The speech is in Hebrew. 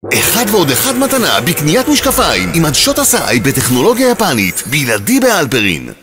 אחד ועוד אחד מתנה בקניית משקפיים עם עדשות הסאי בטכנולוגיה יפנית בלעדי באלפרין.